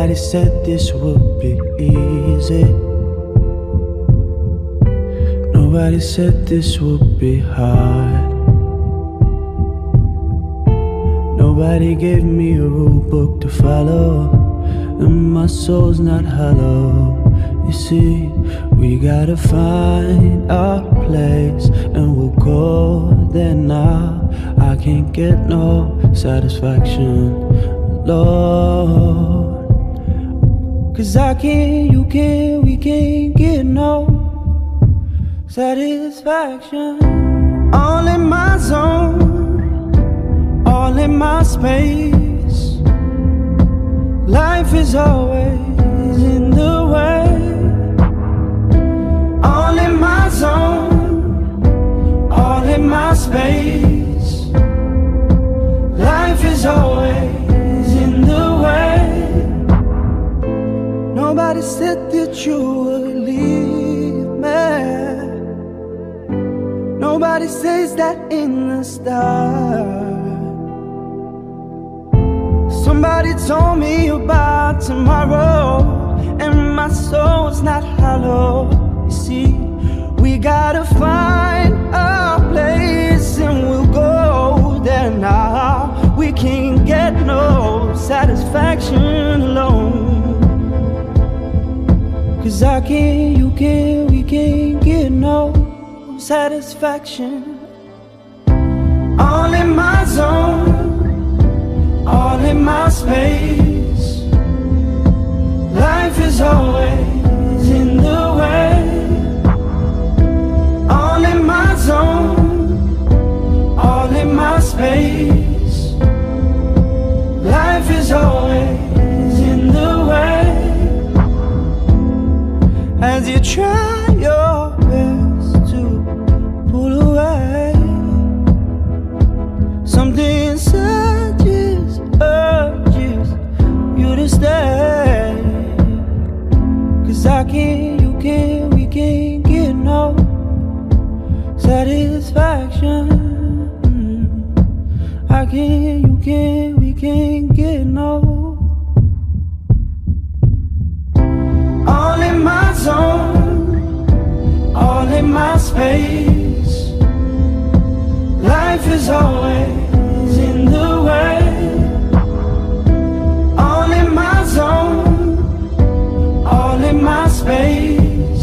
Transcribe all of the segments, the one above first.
Nobody said this would be easy. Nobody said this would be hard. Nobody gave me a rule book to follow, and my soul's not hollow. You see, we gotta find our place, and we'll go there now. I can't get no satisfaction, Lord. 'Cause I can't, you can't, we can't get no satisfaction. All in my zone, all in my space. Life is always in the way. All in my zone, all in my space. Life is always in the way. Nobody said that you would leave me. Nobody says that in the start. Somebody told me about tomorrow, and my soul's not hollow. You see, we gotta find a place, and we'll go there now. We can't get no satisfaction alone. 'Cause I can't, you can't, we can't get no satisfaction. All in my zone, all in my space. Life is always in the way. All in my zone, all in my space. Life is always in the way. As you try your best to pull away, something inside just urges you to stay. 'Cause I can't, you can't, we can't get no satisfaction. I can't, you can't, we can't get no. All in my zone, all in my space. Life is always in the way. All in my zone, all in my space.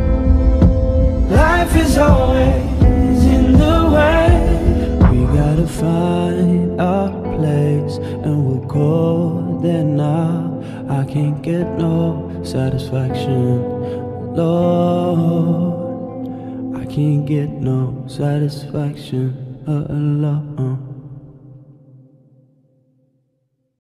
Life is always in the way. We gotta find our place, and we'll go there now. I can't get no satisfaction, Lord. I can't get no satisfaction alone.